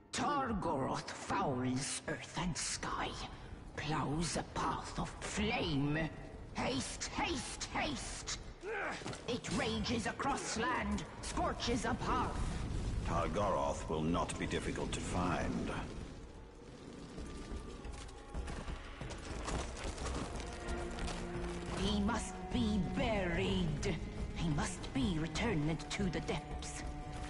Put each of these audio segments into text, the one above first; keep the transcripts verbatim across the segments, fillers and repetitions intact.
Targoroth fouls earth and sky, plows a path of flame. Haste, haste, haste! It rages across land, scorches a path. Targoroth will not be difficult to find. He must be buried. He must be returned to the depths.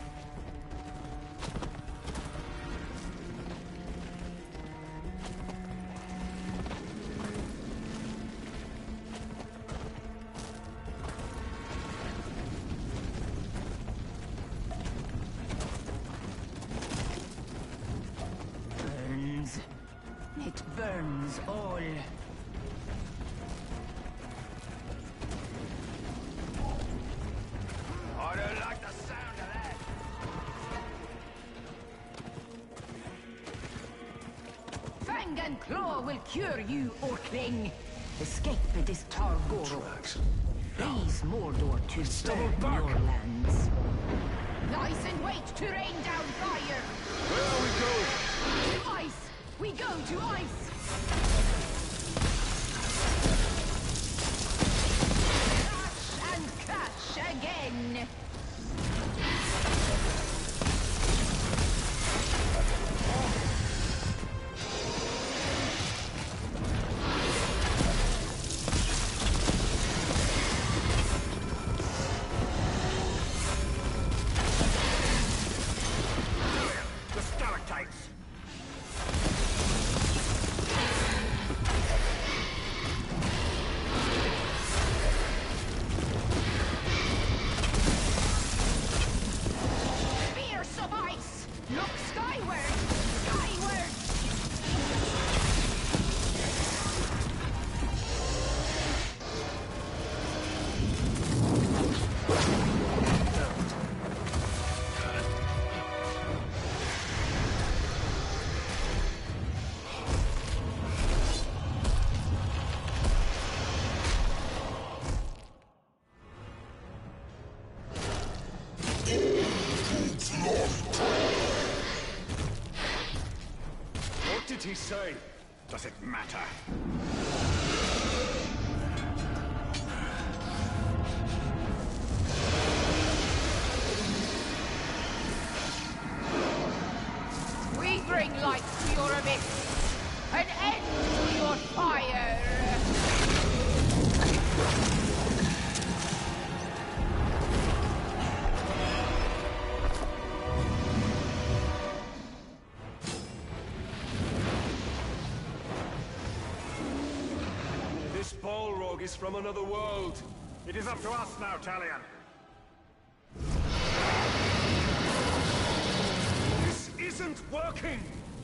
Burns. It burns all. I don't like the sound of that. Fang and Claw will cure you, Orkling. Escape this Targoroth. Please Mordor to burn your lands. Nice and wait to rain down fire. Where we go? To ice. We go to ice. Crash and crash again. The stalactites. Fierce of ice. Look skyward. Skyward. What did he say? Does it matter? We bring light to your abyss. An end to your fire. This Balrog is from another world. It is up to us now, Talion. This isn't working!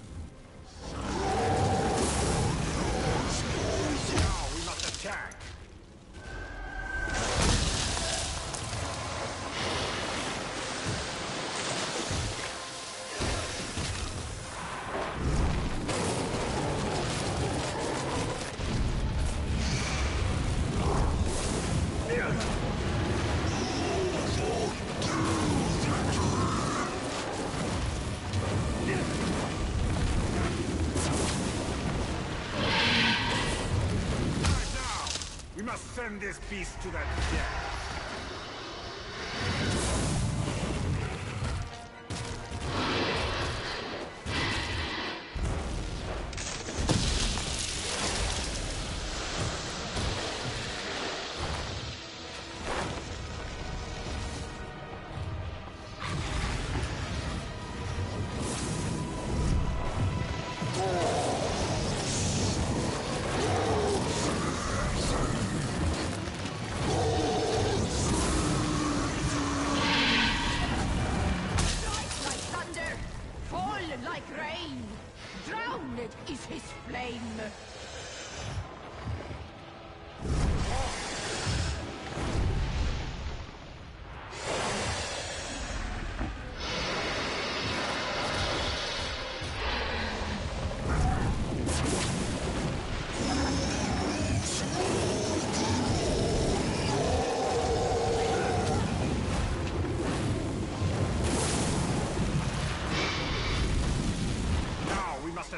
Now we must attack! We must send this beast to that death. Like rain, drowned is his flame.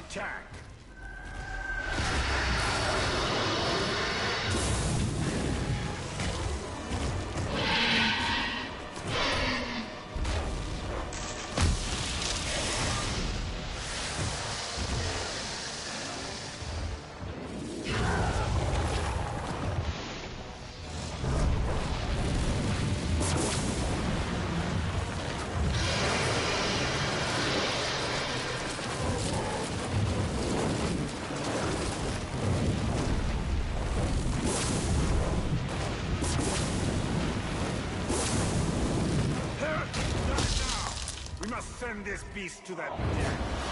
Attack! Send this beast to that death.